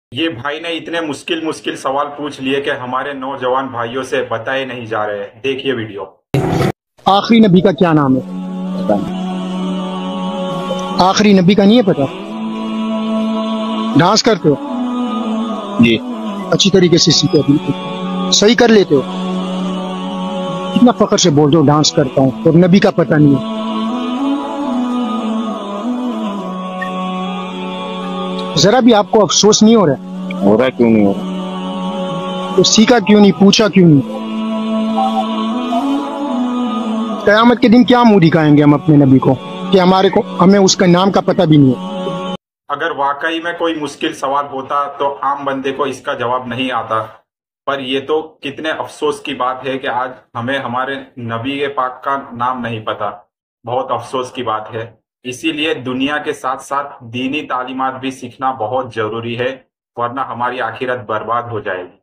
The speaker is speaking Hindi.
ये भाई ने इतने मुश्किल मुश्किल सवाल पूछ लिए कि हमारे नौजवान भाइयों से बताए नहीं जा रहे। देखिए वीडियो। आखिरी नबी का क्या नाम है? पता नहीं। आखिरी नबी का नहीं है पता? डांस करते हो? जी। अच्छी तरीके से सीखो, बिल्कुल सही कर लेते हो। कितना फख्र से बोल दो डांस करता हूँ और नबी का पता नहीं है। जरा भी आपको अफसोस नहीं हो रहा? हो रहा है, क्यों नहीं हो रहा? तो सीखा क्यों नहीं, पूछा क्यों नहीं? कयामत के दिन क्या मुंह दिखाएंगे हम अपने नबी को कि हमें उसका नाम का पता भी नहीं है। अगर वाकई में कोई मुश्किल सवाल होता तो आम बंदे को इसका जवाब नहीं आता। पर ये तो कितने अफसोस की बात है कि आज हमें हमारे नबी के पाक का नाम नहीं पता। बहुत अफसोस की बात है। इसीलिए दुनिया के साथ साथ दीनी तालीमात भी सीखना बहुत जरूरी है, वरना हमारी आखिरत बर्बाद हो जाएगी।